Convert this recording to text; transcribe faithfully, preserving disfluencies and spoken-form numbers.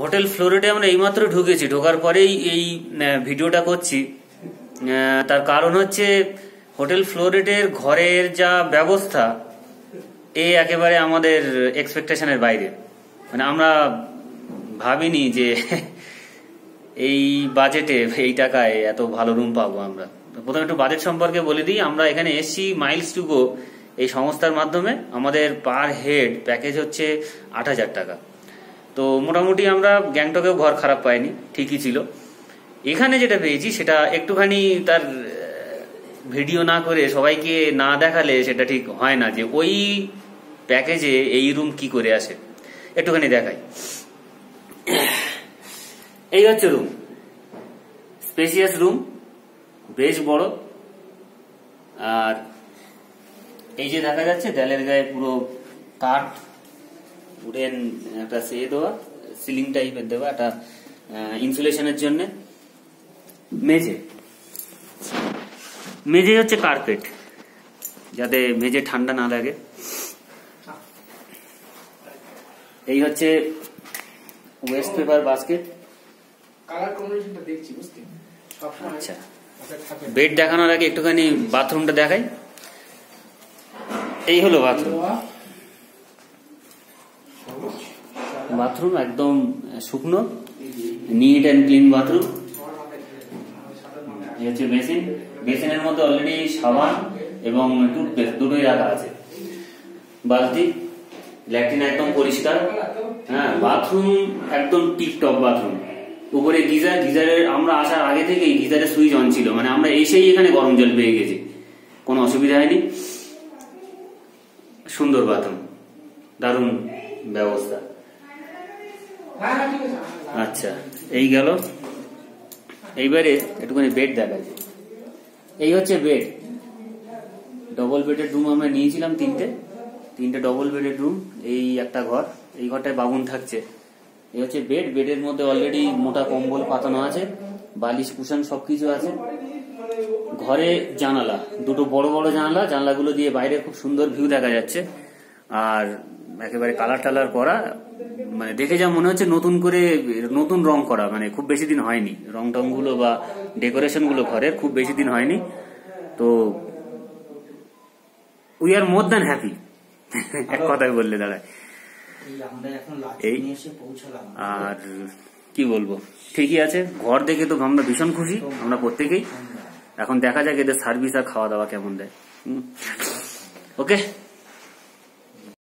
Hotel ফ্লোরিডে আমরা এইমাত্র ঢুকেছি, ঢোকার পরেই এই ভিডিওটা করছি। তার কারণ হচ্ছে হোটেল ফ্লোরিডের ঘরের যা ব্যবস্থা এ একেবারে আমাদের এক্সপেকটেশনের বাইরে। মানে আমরা ভাবিনি যে এই বাজেটে এই টাকায় এত ভালো রুম পাবো। আমরা প্রথমে একটু বাজেট সম্পর্কে বলে দিই। আমরা এখানে এসছি মাইলস টু গো এই সংস্থার মাধ্যমে। আমাদের পার হেড প্যাকেজ হচ্ছে আট হাজার টাকা। তো মোটামুটি আমরা গ্যাংটকেও ঘর খারাপ পাইনি, ঠিকই ছিল। এখানে যেটা পেয়েছি সেটা একটুখানি তার ভিডিও না করে সবাইকে না দেখালে সেটা ঠিক হয় না, যে ওই প্যাকেজে এই রুম কি করে আসে। একটুখানি দেখাই। এই হচ্ছে রুম, স্পেসিয়াস রুম, বেশ বড়। আর এই যে দেখা যাচ্ছে দেয়ালের গায়ে পুরো কাঠ, উডেন একটা সে দেওয়া, সিলিং টাইপের দেওয়া, একটা ইনসুলেশনের জন্য। মেঝে মেঝে হচ্ছে কার্পেট, যাতে মেঝে ঠান্ডা না লাগে। এই হচ্ছে ওয়েস্ট পেপার বাস্কেট। আচ্ছা, বেড দেখানোর আগে একটুখানি বাথরুমটা দেখাই। এই হলো বাথরুম। বাথরুম একদম শুকনো, নিট অ্যান্ড ক্লিন বাথরুম। এই হচ্ছে বেসিন। বেসিনের মধ্যে অলরেডি সাবান এবং টুথপেস্ট দুটোই রাখা আছে। বালতি, ল্যাট্রিন একদম পরিষ্কার। হ্যাঁ, বাথরুম একদম টিপটপ বাথরুম। উপরে গিজার, গিজারের আমরা আসার আগে থেকেই গিজারের সুইচ অন ছিল, মানে আমরা এসেই এখানে গরম জল পেয়ে গেছি, কোনো অসুবিধা হয়নি। সুন্দর বাথরুম, দারুণ ব্যবস্থা। আচ্ছা, এই গেল। এইবারে একটুখানি বেড দেখা যায়। এই হচ্ছে বেড। ডবল বেডের রুম আমরা নিয়েছিলাম তিনটে তিনটে ডবল বেডের রুম। এই একটা ঘর, এই ঘরটায় বাবুন থাকছে। এই হচ্ছে বেড। বেডের মধ্যে অলরেডি মোটা কম্বল পাতানো আছে, বালিশ কুশন সবকিছু আছে। ঘরে জানালা, দুটো বড় বড় জানালা, জানালাগুলো দিয়ে বাইরে খুব সুন্দর ভিউ দেখা যাচ্ছে। আর একেবারে কালার টালার করা, মানে দেখে যা মনে হচ্ছে নতুন করে নতুন রং করা, মানে খুব বেশি দিন হয়নি। রং টং গুলো বা ডেকোরেশন গুলো ঘরের খুব বেশি দিন হয়নি। তো we are more than happy, এক কথায় বললে দাঁড়ায়। এই আর কি বলবো, ঠিকই আছে। ঘর দেখে তো আমরা ভীষণ খুশি, আমরা প্রত্যেকেই। এখন দেখা যাক এদের সার্ভিস আর খাওয়া দাওয়া কেমন দেয়। ওকে।